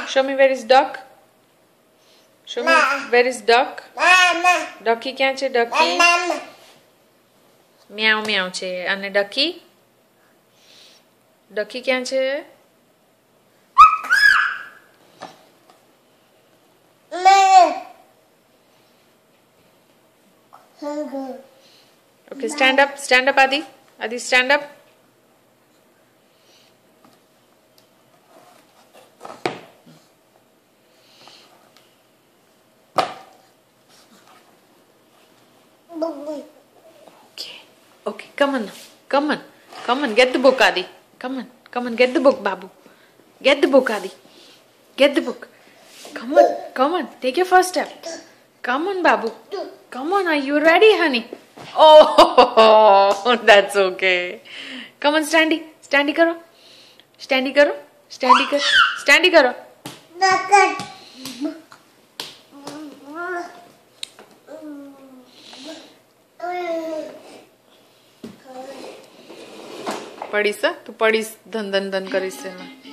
Show me where is duck. Show me where is duck. Ducky ક્યાં છે? Ducky. Meow meow છે. અને ducky? Ducky ક્યાં છે? Okay, stand up. Stand up, Adi. Adi, stand up. Okay. Okay, come on. Come on. Come on, get the book, Adi. Come on. Come on, get the book, Babu. Get the book, Adi. Get the book. Come on. Come on. Take your first step. Come on, Babu. Come on, are you ready, honey? Oh, that's okay. Come on, Standy. Standy karo. Standy karo. Standy karo. Standy karo. પડીશ તું પડીશ ધન ધન ધન કરીશ એમાં